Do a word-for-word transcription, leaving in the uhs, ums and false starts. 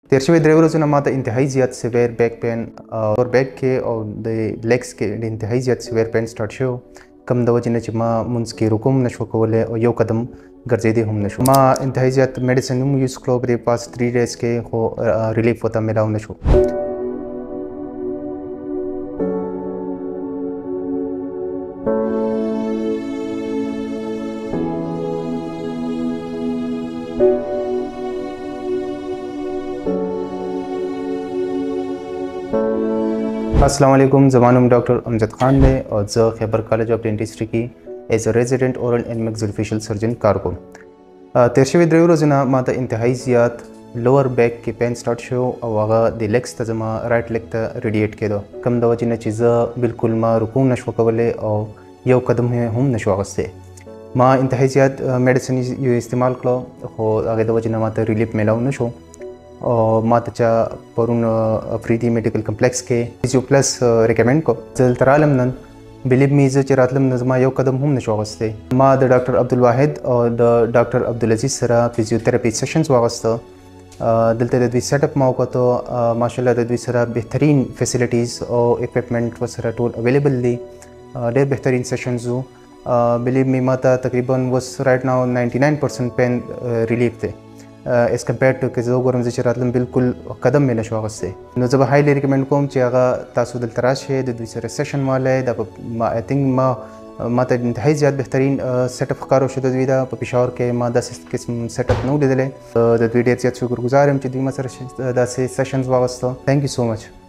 تیر شوي درې ورځو نه ماته انتهایی زیات سیویر بیک پین اور بیک کې او د لیګس کې ډېر انتهایی زیات سیویر پین سٹارټ شو، کم د وجې نه چې ما مونځ کې رکوع هم نشو کولی او یو قدم ګرځېدی هم نشو. ما انتهایی زیات میډیسن هم یوز کړو په دې پاس تھری ډیز کې، خو ریلیف ورته میلاو نشو. السلام علیکم، زما نوم ډاکٹر امجد خان دی او زه خیبر کالج آف ډینټسټري کې ایز ا ریزیډنټ اورل اینڈ میکزیلوفیشل سرجن کار کوم. تیر شوي درې ورځې نه ماته انتهایی زیات لوور بیک کې پین سٹارټ شو او هغه د لیګس ته زما رایټ لیګ ته ریډیټ کېدو، کم د وجې نه چې زه بلکل ما رکوع نشو کولی او یو قدم هم نشو اخیستی. ما انتهایی زیات میډیسن یو استعمال کړو خو هغې د وجې نه ماته ریلیف میلاو نشو او ما ته چا پرون آفریدی میډیکل کمپلیکس کې فزیو پلس ریکمنډ کو. زه دلته رالم نن، بلیو می زه چې راتلم نو زما یو قدم هم نشو اخیستی. ما د ډاکټر عبدالواحد او د ډاکټر عبدل عزیز سره فزیوتھراپي سیشنز واغسته. دلته د دوی سیټ اپ ما وکړو، ماشاءالله د دوی سره بهترین فیسیلیټیز او اکوپمنټ ورسره ټول اویلیبل دي. ډېر بهترین سیشنز وو. بلیو می ما ته تقریبا وس رایټ ناو ناینټي ناین پرسنټ پین ریلیف دی ایز کمپیرډ ټو که زه وګورم زه چې راتلم بلکل قدم مې نشو اخیستی. نو زه به هایلی ریکمنډ کوم چې هغه تاسو دلته راشئ، د دوی سره سیشن والی دا ما آی تھنک ما ما ته انتهایی زیات بهترین سیټ اپ ښکاره شو د دوی دا په پېښور کې. ما داسې قسم سیټ اپ نه و لیدلی. د دوی ډېر زیات شکرګزار یم چې دوی ما سره داسې سیشنز واغسته. تھینک یو سو مچ.